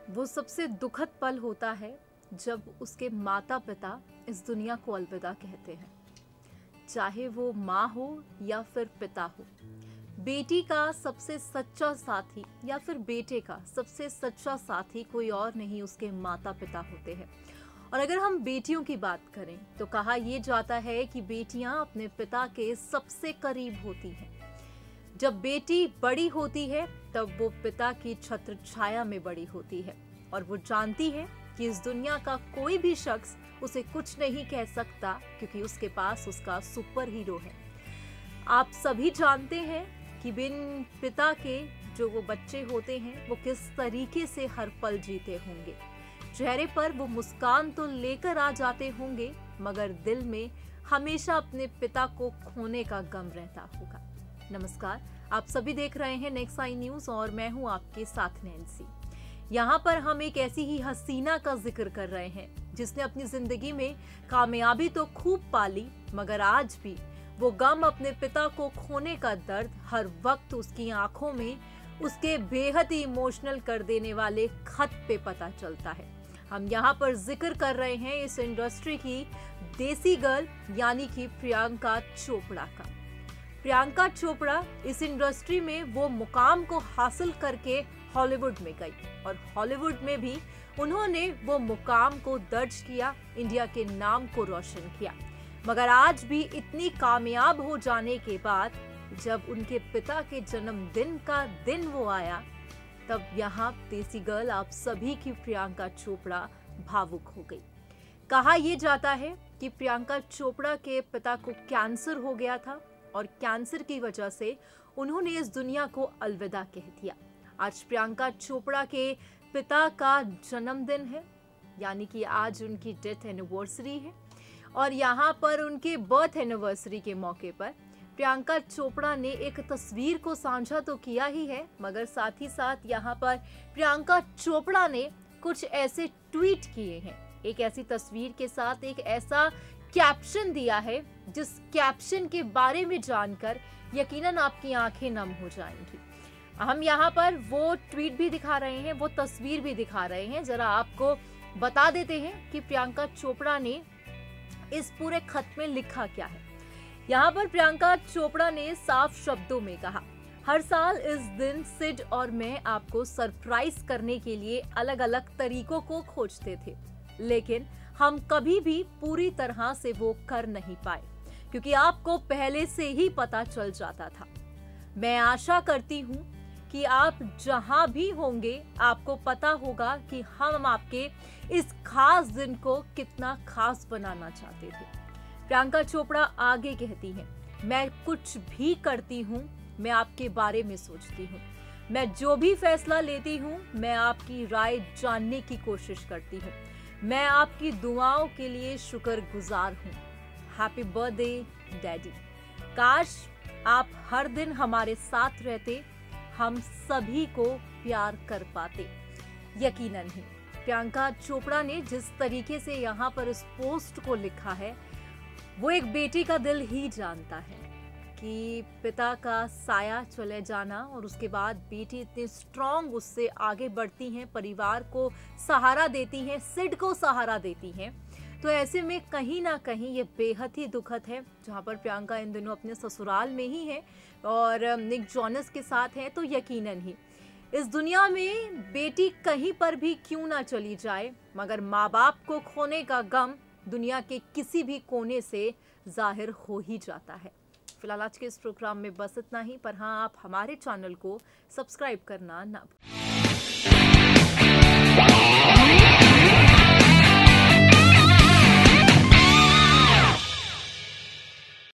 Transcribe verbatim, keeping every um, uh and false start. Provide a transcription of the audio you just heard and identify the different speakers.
Speaker 1: वो सबसे दुखद पल होता है जब उसके माता पिता इस दुनिया को अलविदा कहते हैं। चाहे वो माँ हो या फिर पिता हो, बेटी का सबसे सच्चा साथी या फिर बेटे का सबसे सच्चा साथी कोई और नहीं उसके माता पिता होते हैं। और अगर हम बेटियों की बात करें तो कहा यह जाता है कि बेटियां अपने पिता के सबसे करीब होती हैं। जब बेटी बड़ी होती है तब वो पिता की छत्र छाया में बड़ी होती है और वो जानती है कि इस दुनिया का कोई भी शख्स उसे कुछ नहीं कह सकता क्योंकि उसके पास उसका सुपर हीरो है। आप सभी जानते हैं कि बिन पिता के जो वो बच्चे होते हैं वो किस तरीके से हर पल जीते होंगे। चेहरे पर वो मुस्कान तो लेकर आ जाते होंगे मगर दिल में हमेशा अपने पिता को खोने का गम रहता होगा। नमस्कार, आप सभी देख रहे हैं नेक्स्ट आई न्यूज और मैं हूं आपके साथ नैन्सी। यहाँ पर हम एक ऐसी ही हसीना का जिक्र कर रहे हैं जिसने अपनी जिंदगी में कामयाबी तो खूब पाली मगर आज भी वो गम अपने पिता को खोने का दर्द हर वक्त उसकी आंखों में उसके बेहद ही इमोशनल कर देने वाले खत पे पता चलता है। हम यहाँ पर जिक्र कर रहे हैं इस इंडस्ट्री की देसी गर्ल यानी कि प्रियंका चोपड़ा का। प्रियंका चोपड़ा इस इंडस्ट्री में वो मुकाम को हासिल करके हॉलीवुड में गई और हॉलीवुड में भी उन्होंने वो मुकाम को दर्ज किया, इंडिया के नाम को रोशन किया। मगर आज भी इतनी कामयाब हो जाने के बाद जब उनके पिता के जन्मदिन का दिन वो आया तब यहाँ देसी गर्ल आप सभी की प्रियंका चोपड़ा भावुक हो गई। कहा यह जाता है कि प्रियंका चोपड़ा के पिता को कैंसर हो गया था और कैंसर की वजह से उन्होंने इस दुनिया को अलविदा कह दिया। आज प्रियंका चोपड़ा के पिता का जन्मदिन है यानी कि आज उनकी डेथ एनिवर्सरी है और यहाँ पर उनके बर्थ एनिवर्सरी के मौके पर प्रियंका चोपड़ा ने एक तस्वीर को साझा तो किया ही है मगर साथ ही साथ यहाँ पर प्रियंका चोपड़ा ने कुछ ऐसे ट्वीट किए हैं, एक ऐसी तस्वीर के साथ एक ऐसा कैप्शन दिया है जिस कैप्शन के बारे में जानकर यकीनन आपकी आंखें नम हो जाएंगी। हम यहाँ पर वो ट्वीट भी दिखा रहे हैं, वो तस्वीर भी दिखा रहे हैं। जरा आपको बता देते हैं कि प्रियंका चोपड़ा ने इस पूरे खत में लिखा क्या है। यहाँ पर प्रियंका चोपड़ा ने साफ शब्दों में कहा, हर साल इस दिन सिड और मैं आपको सरप्राइज करने के लिए अलग अलग तरीकों को खोजते थे लेकिन हम कभी भी पूरी तरह से वो कर नहीं पाए क्योंकि आपको पहले से ही पता चल जाता था। मैं आशा करती हूँ कि आप जहां भी होंगे आपको पता होगा कि हम आपके इस खास दिन को कितना खास बनाना चाहते थे। प्रियंका चोपड़ा आगे कहती हैं, मैं कुछ भी करती हूँ मैं आपके बारे में सोचती हूँ, मैं जो भी फैसला लेती हूँ मैं आपकी राय जानने की कोशिश करती हूँ, मैं आपकी दुआओं के लिए शुक्रगुजार हूँ। Happy birthday daddy. काश आप हर दिन हमारे साथ रहते, हम सभी को प्यार कर पाते। यकीनन ही प्रियंका चोपड़ा ने जिस तरीके से यहाँ पर इस पोस्ट को लिखा है वो एक बेटी का दिल ही जानता है कि पिता का साया चले जाना और उसके बाद बेटी इतनी स्ट्रॉन्ग उससे आगे बढ़ती हैं, परिवार को सहारा देती हैं, सिड को सहारा देती हैं। तो ऐसे में कहीं ना कहीं ये बेहद ही दुखद है। जहाँ पर प्रियंका इन दिनों अपने ससुराल में ही है और निक जॉनस के साथ है तो यकीनन ही इस दुनिया में बेटी कहीं पर भी क्यों ना चली जाए मगर माँ बाप को खोने का गम दुनिया के किसी भी कोने से जाहिर हो ही जाता है। फिलहाल आज के इस प्रोग्राम में बस इतना ही, पर हाँ आप हमारे चैनल को सब्सक्राइब करना ना भूलें।